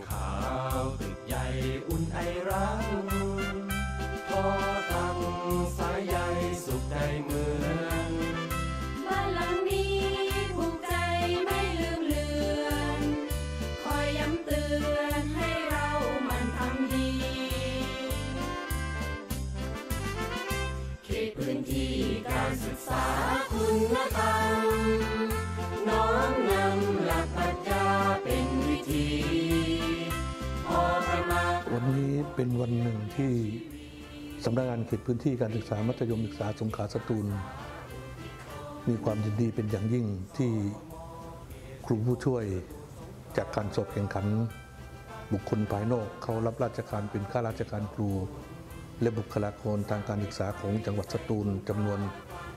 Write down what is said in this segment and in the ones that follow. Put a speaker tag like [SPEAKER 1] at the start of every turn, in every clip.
[SPEAKER 1] ขาวตึกใหญ่อุ่นไอรักพอตั้งสายใยสุขใจเหมือน
[SPEAKER 2] บ้านหลังนี้ผูกใจไม่ลืมเลือนคอยย้ำเตือนให้เรามันทำดีเขตพื้นที่การศึกษาคุณธรรมน้อมนำหลักปรัชญาเป็นวิธี
[SPEAKER 3] วันนี้เป็นวันหนึ่งที่สำนักงานเขตพื้นที่การศึกษามัธยมศึกษาสงขลาสตูลมีความยินดีเป็นอย่างยิ่งที่ครูผู้ช่วยจากการสอบแข่งขันบุคคลภายนอกเขารับราชการเป็นข้าราชการครูและบุคลากรทางการศึกษาของจังหวัดสตูลจำนวน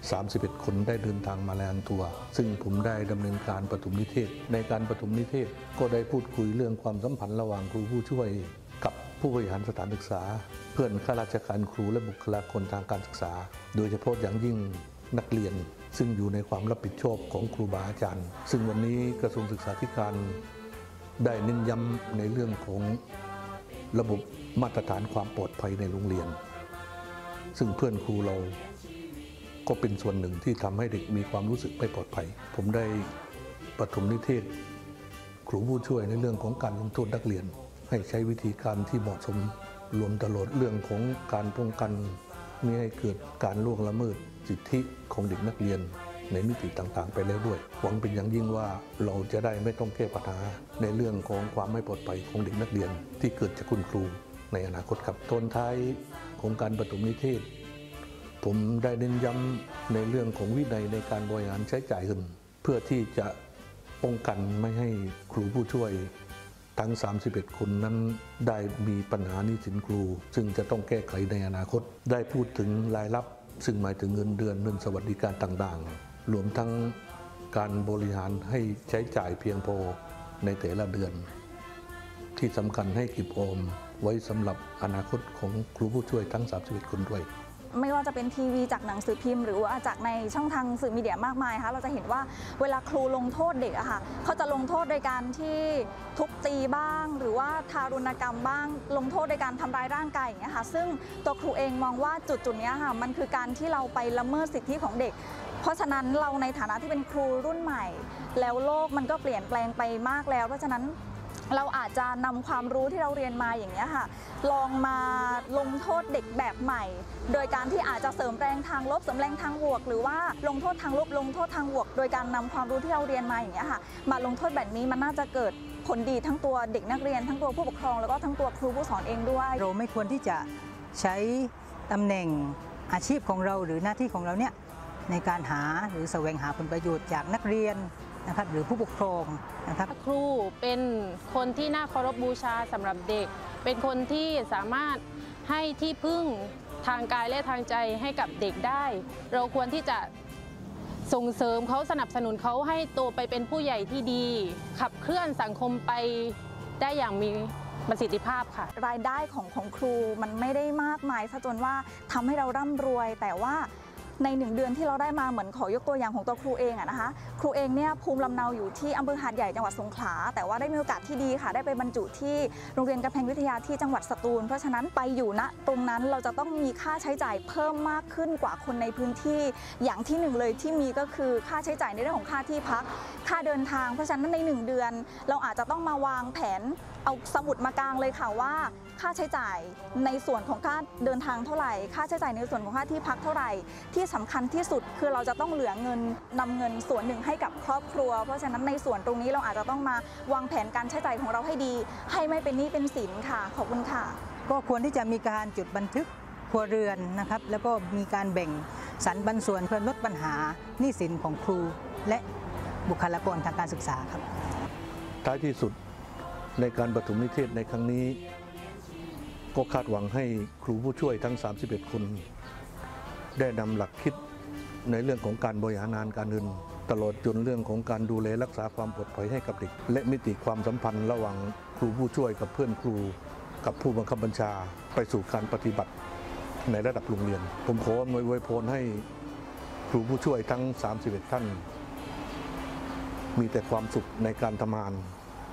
[SPEAKER 3] 31 คนได้เดินทางมารายงานตัวซึ่งผมได้ดำเนินการปฐมนิเทศในการปฐมนิเทศก็ได้พูดคุยเรื่องความสัมพันธ์ระหว่างครูผู้ช่วยกับผู้บริหารสถานศึกษาเพื่อนข้าราชการครูและบุคลากรทางการศึกษาโดยเฉพาะอย่างยิ่งนักเรียนซึ่งอยู่ในความรับผิดชอบของครูบาอาจารย์ซึ่งวันนี้กระทรวงศึกษาธิการได้เน้นย้ำในเรื่องของระบบมาตรฐานความปลอดภัยในโรงเรียนซึ่งเพื่อนครูเราก็เป็นส่วนหนึ่งที่ทำให้เด็กมีความรู้สึกไม่ปลอดภัยผมได้ปฐมนิเทศครูผู้ช่วยในเรื่องของการลงโทษนักเรียนให้ใช้วิธีการที่เหมาะสมรวมตลอดเรื่องของการป้องกันไม่ให้เกิดการล่วงละเมิดสิทธิของเด็กนักเรียนในมิติต่างๆไปแล้วด้วยหวังเป็นอย่างยิ่งว่าเราจะได้ไม่ต้องแก้ปัญหาในเรื่องของความไม่ปลอดภัยของเด็กนักเรียนที่เกิดจากคุณครูในอนาคตครับตอนท้ายของการปฐมนิเทศผมได้เน้นย้ำในเรื่องของวินัยในการบริหารใช้จ่ายเงินเพื่อที่จะป้องกันไม่ให้ครูผู้ช่วยทั้ง31 คนนั้นได้มีปัญหาหนี้สินครูซึ่งจะต้องแก้ไขในอนาคตได้พูดถึงรายรับซึ่งหมายถึงเงินเดือนเงินสวัสดิการต่างๆรวมทั้งการบริหารให้ใช้จ่ายเพียงพอในแต่ละเดือนที่สำคัญให้เก็บออมไว้สำหรับอนาคตของครูผู้ช่วยทั้ง31 คนด้วย
[SPEAKER 4] ไม่ว่าจะเป็นทีวีจากหนังสือพิมพ์หรือว่าจากในช่องทางสื่อมีเดียมากมายค่ะเราจะเห็นว่าเวลาครูลงโทษเด็กอะค่ะเขาจะลงโทษโดยการที่ทุบตีบ้างหรือว่าทารุณกรรมบ้างลงโทษโดยการทำร้ายร่างกายอย่างเงี้ยค่ะซึ่งตัวครูเองมองว่าจุดนี้ค่ะมันคือการที่เราไปละเมิดสิทธิของเด็กเพราะฉะนั้นเราในฐานะที่เป็นครูรุ่นใหม่แล้วโลกมันก็เปลี่ยนแปลงไปมากแล้วเพราะฉะนั้นเราอาจจะนำความรู้ที่เราเรียนมาอย่างนี้ค่ะลองมาลงโทษเด็กแบบใหม่โดยการที่อาจจะเสริมแรงทางลบเสริมแรงทางบวกหรือว่าลงโทษทางลบลงโทษทางบวกโดยการนำความรู้ที่เราเรียนมาอย่างนี้ค่ะมาลงโทษแบบนี้มันน่าจะเกิดผลดีทั้งตัวเด็กนักเรียนทั้งตัวผู้ปกครองแล้วก็ทั้งตัวครูผู้สอนเองด้วย
[SPEAKER 5] เราไม่ควรที่จะใช้ตำแหน่งอาชีพของเราหรือหน้าที่ของเราเนี่ยในการหาหรือแสวงหาผลประโยชน์จากนักเรียนนะครับหรือผู้ปกครองนะครับ
[SPEAKER 6] ครูเป็นคนที่น่าเคารพบูชาสำหรับเด็กเป็นคนที่สามารถให้ที่พึ่งทางกายและทางใจให้กับเด็กได้เราควรที่จะส่งเสริมเขาสนับสนุนเขาให้โตไปเป็นผู้ใหญ่ที่ดีขับเคลื่อนสังคมไปได้อย่างมีประสิทธิภาพค่ะ
[SPEAKER 4] รายได้ของครูมันไม่ได้มากมายซะจนว่าทำให้เราร่ำรวยแต่ว่าใน1 เดือนที่เราได้มาเหมือนขอยกตัวอย่างของตัวครูเองนะคะครูเองเนี่ยภูมิลำเนาอยู่ที่อำเภอหาดใหญ่จังหวัดสงขลาแต่ว่าได้มีโอกาสที่ดีค่ะได้ไปบรรจุที่โรงเรียนกำแพงวิทยาที่จังหวัดสตูลเพราะฉะนั้นไปอยู่ณตรงนั้นเราจะต้องมีค่าใช้จ่ายเพิ่มมากขึ้นกว่าคนในพื้นที่อย่างที่1เลยที่มีก็คือค่าใช้จ่ายในเรื่องของค่าที่พักค่าเดินทางเพราะฉะนั้นใน1 เดือนเราอาจจะต้องมาวางแผนเอาสมุดมากางเลยค่ะว่าค่าใช้จ่ายในส่วนของค่าเดินทางเท่าไหร่ค่าใช้จ่ายในส่วนของค่าที่พักเท่าไหร่ที่สำคัญที่สุดคือเราจะต้องเหลือเงินนำเงินส่วนหนึ่งให้กับครอบครัวเพราะฉะนั้นในส่วนตรงนี้เราอาจจะต้องมาวางแผนการใช้จ่ายของเราให้ดีให้ไม่เป็นหนี้เป็นสินค่ะขอบคุณค่ะ
[SPEAKER 5] ก็ควรที่จะมีการจดบันทึกครัวเรือนนะครับแล้วก็มีการแบ่งสรรปันส่วนเพื่อลดปัญหาหนี้สินของครูและบุคลากรทางการศึกษาครับ
[SPEAKER 3] ท้ายที่สุดในการปฐมนิเทศในครั้งนี้ก็คาดหวังให้ครูผู้ช่วยทั้ง31 คนได้นำหลักคิดในเรื่องของการบริหารงานการเงินตลอดจนเรื่องของการดูแลรักษาความปลอดภัยให้กับเด็กและมิติความสัมพันธ์ระหว่างครูผู้ช่วยกับเพื่อนครูกับผู้บังคับบัญชาไปสู่การปฏิบัติในระดับโรงเรียนผมขออวยพรให้ครูผู้ช่วยทั้ง31 ท่านมีแต่ความสุขในการทำงาน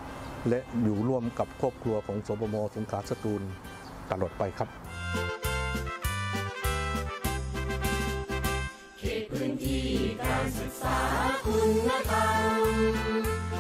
[SPEAKER 3] และอยู่ร่วมกับครอบครัวของสปม.สงขลาสตูลตลอดไปครับ
[SPEAKER 2] เขตพื้นที่การศึกษาคุณธรรม